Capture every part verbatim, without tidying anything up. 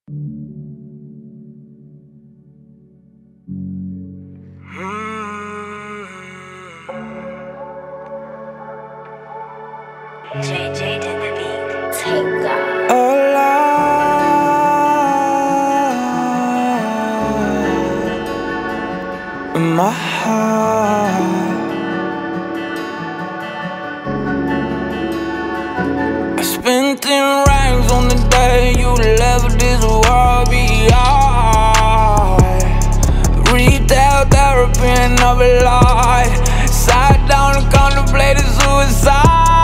J J did the beat. TankGod. Alive in my heart, I spent ten rings on the day you left this world behind. Retail therapy and I've lied. Sat down and contemplated suicide.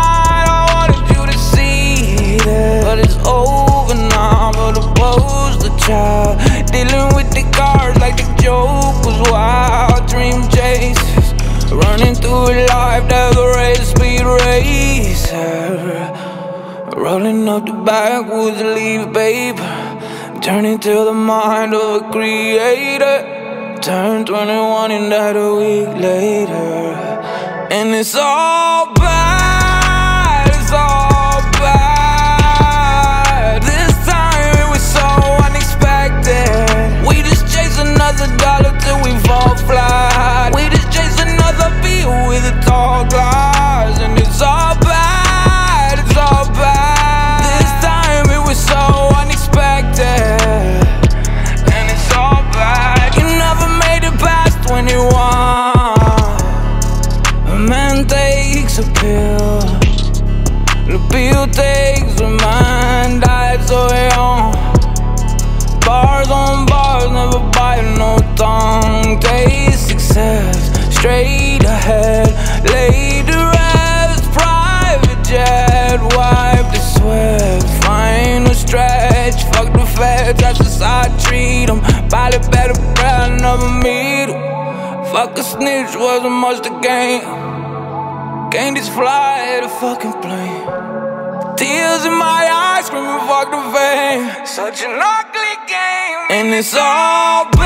But it's over now for the poster child. Dealing with the cards like the joke was wild. Dream chasers running through a life that's a race, speed racer. Rolling up the backwoods leaf paper, turning to the mind of a creator. Turned twenty-one and died a week later. And it's all bad, it's all bad. Another dollar till we fall flat. We just chase another beat with a tall glass. And it's all bad, it's all bad. This time it was so unexpected. And it's all bad. You never made it past twenty-one. A man takes a pill, the pill takes a man. Died so young. Bars on bars, never bite no tongue. Taste success, straight ahead. Laid to rest, private jet. Wipe the sweat, final stretch. Fuck the feds, that's just how I treat them. Pilot better breath, never meet them. Fuck a snitch, wasn't much to gain. Can't just fly the fucking plane. Tears in my eyes, screaming fuck the fame. Such an ugly game. And it's all